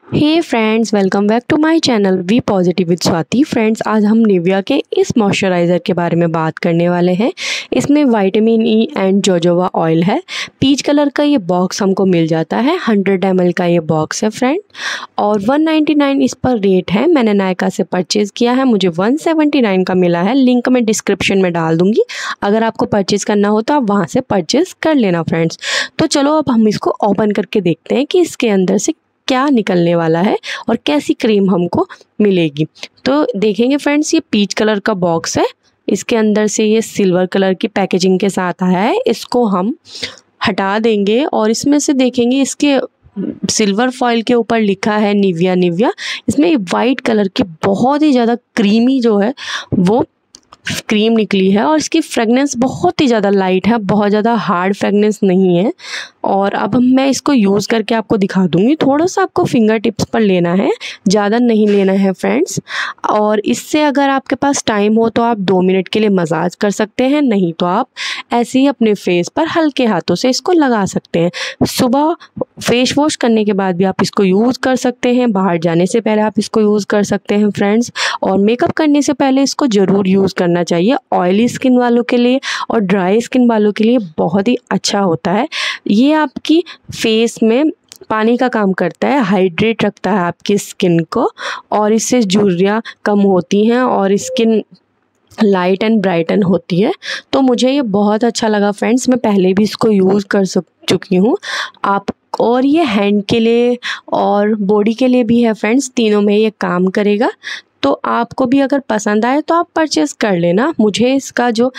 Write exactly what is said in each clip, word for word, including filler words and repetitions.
Hey friends, welcome back to my channel V positive with Swati. Friends, आज हम Nivea के इस मॉइस्चराइज़र के बारे में बात करने वाले हैं। इसमें vitamin E and jojoba oil है। पीच कलर का ये बॉक्स हमको मिल जाता है। हंड्रेड एम एल का ये बॉक्स है फ्रेंड, और वन नाइन्टी नाइन इस पर रेट है। मैंने नायका से परचेज़ किया है, मुझे वन सेवेंटी नाइन का मिला है। लिंक मैं डिस्क्रिप्शन में डाल दूँगी, अगर आपको परचेज़ करना हो तो आप वहाँ से परचेज़ कर लेना फ्रेंड्स। तो चलो अब हम इसको ओपन करके देखते हैं कि इसके अंदर से क्या निकलने वाला है और कैसी क्रीम हमको मिलेगी। तो देखेंगे फ्रेंड्स, ये पीच कलर का बॉक्स है। इसके अंदर से ये सिल्वर कलर की पैकेजिंग के साथ आया है। इसको हम हटा देंगे और इसमें से देखेंगे इसके सिल्वर फॉइल के ऊपर लिखा है निविया निविया। इसमें वाइट कलर की बहुत ही ज़्यादा क्रीमी जो है वो क्रीम निकली है, और इसकी फ्रेगनेंस बहुत ही ज़्यादा लाइट है, बहुत ज़्यादा हार्ड फ्रेगनेंस नहीं है। और अब मैं इसको यूज़ करके आपको दिखा दूँगी। थोड़ा सा आपको फिंगर टिप्स पर लेना है, ज़्यादा नहीं लेना है फ्रेंड्स। और इससे अगर आपके पास टाइम हो तो आप दो मिनट के लिए मसाज कर सकते हैं, नहीं तो आप ऐसे ही अपने फेस पर हल्के हाथों से इसको लगा सकते हैं। सुबह फेस वॉश करने के बाद भी आप इसको यूज़ कर सकते हैं, बाहर जाने से पहले आप इसको यूज़ कर सकते हैं फ्रेंड्स। और मेकअप करने से पहले इसको ज़रूर यूज़ करना चाहिए। ऑयली स्किन वालों के लिए और ड्राई स्किन वालों के लिए बहुत ही अच्छा होता है। ये आपकी फेस में पानी का काम करता है, हाइड्रेट रखता है आपकी स्किन को, और इससे झुर्रियाँ कम होती हैं और स्किन लाइट एंड ब्राइटन होती है। तो मुझे ये बहुत अच्छा लगा फ्रेंड्स। मैं पहले भी इसको यूज़ कर सक चुकी हूँ आप और ये हैंड के लिए और बॉडी के लिए भी है फ्रेंड्स, तीनों में ये काम करेगा। तो आपको भी अगर पसंद आए तो आप परचेज़ कर लेना। मुझे इसका जो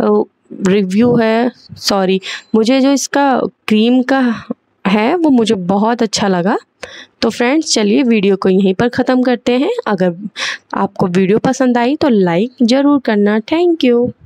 रिव्यू है सॉरी मुझे जो इसका क्रीम का है वो मुझे बहुत अच्छा लगा। तो फ्रेंड्स, चलिए वीडियो को यहीं पर ख़त्म करते हैं। अगर आपको वीडियो पसंद आई तो लाइक ज़रूर करना। Thank you.